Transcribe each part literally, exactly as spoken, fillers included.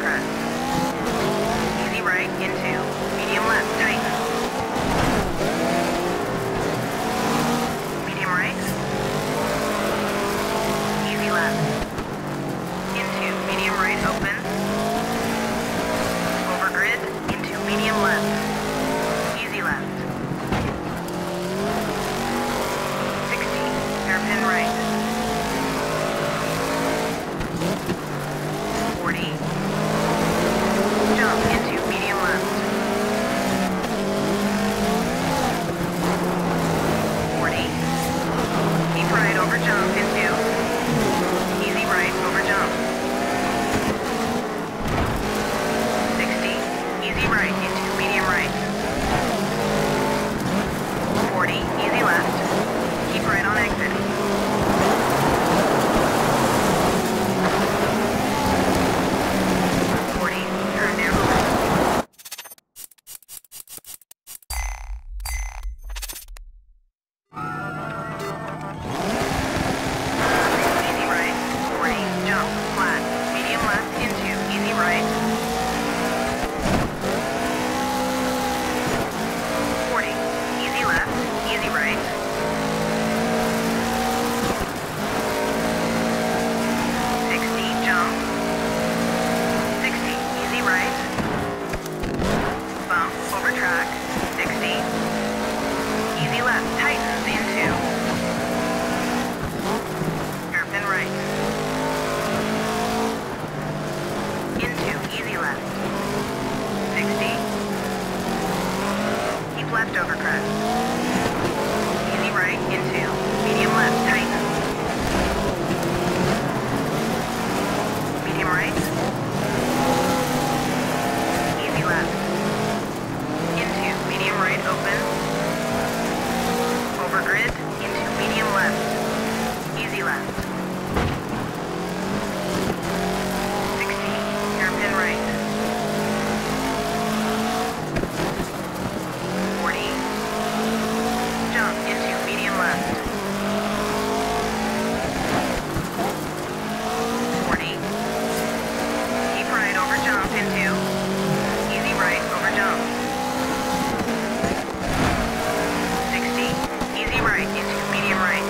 crest. Easy right into medium left, tighten. Medium right. Easy left. Into medium right, open. Over grid, into medium left. Easy left. sixty, hairpin right. forty. Jump into medium left. forty. Keep right over jump into. Easy right over jump. sixty. Easy right into medium right. forty. Easy left. Keep right on exit. forty. Turn narrow left. Easy right. forty. Jump. Flat. Medium left into easy right. forty. Easy left. Easy right. sixty. Jump. sixty. Easy right. Bump. Over track. sixty. Easy left. Tightens into. Hairpin right. Into easy left. sixty. Keep left over crest. Easy right into medium left. Tighten. Medium right. Easy left. Into medium right, open. Over grid, into medium left. Easy left. sixty, hairpin right. forty. Jump into medium left. forty. Keep right over jump into. Easy right over jump. sixty. Easy right into medium right.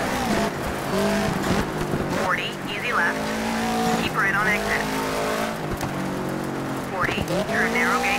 forty. Easy left. Keep right on exit. forty. Turn narrow gauge.